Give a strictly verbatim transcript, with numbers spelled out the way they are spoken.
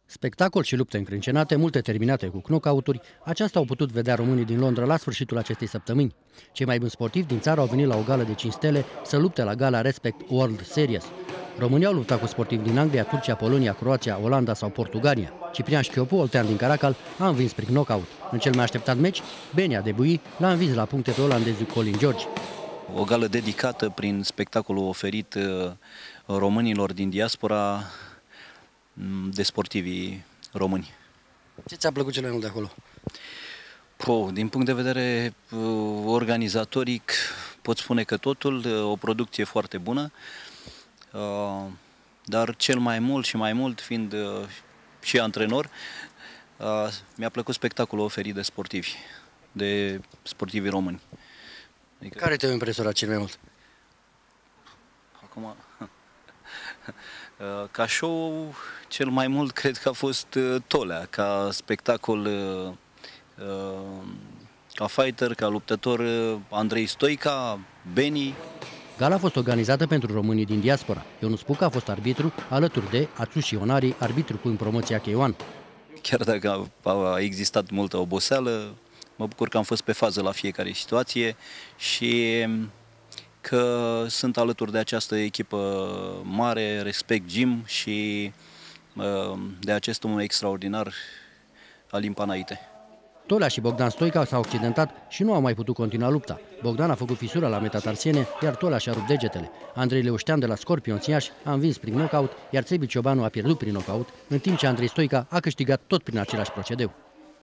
Spectacol și lupte încrâncenate, multe terminate cu knockout-uri, aceasta au putut vedea românii din Londra la sfârșitul acestei săptămâni. Cei mai buni sportivi din țară au venit la o gală de cinci stele să lupte la gala Respect World Series. Românii au luptat cu sportivi din Anglia, Turcia, Polonia, Croația, Olanda sau Portugalia. Ciprian Șchiopu, oltean din Caracal, a învins prin knockout. În cel mai așteptat meci, Benia de Bui l-a învins la puncte pe olandezul Colin George. O gală dedicată prin spectacolul oferit românilor din diaspora de sportivii români. Ce ți-a plăcut cel mai mult de acolo? Po, din punct de vedere organizatoric, pot spune că totul, o producție foarte bună, dar cel mai mult și mai mult, fiind și antrenor, mi-a plăcut spectacolul oferit de sportivi, de sportivii români. Adică... Care te-a impresionat cel mai mult? Acum, ca show, cel mai mult cred că a fost Tolea, ca spectacol, ca fighter, ca luptător, Andrei Stoica, Beni. Gala a fost organizată pentru românii din diaspora. Ionuț Puca a fost arbitru, alături de Atsushi Onari, arbitru cu în promoția K unu. Chiar dacă a existat multă oboseală, mă bucur că am fost pe fază la fiecare situație și că sunt alături de această echipă mare, Respect Gym și de acest om extraordinar, Alin Panaite. Tolea și Bogdan Stoica s-au accidentat și nu au mai putut continua lupta. Bogdan a făcut fisură la metatarsiene, iar Tolea și-a rupt degetele. Andrei Leuștean de la Scorpion Iași a învins prin knockout, iar Țebi Ciobanu a pierdut prin knockout, în timp ce Andrei Stoica a câștigat tot prin același procedeu.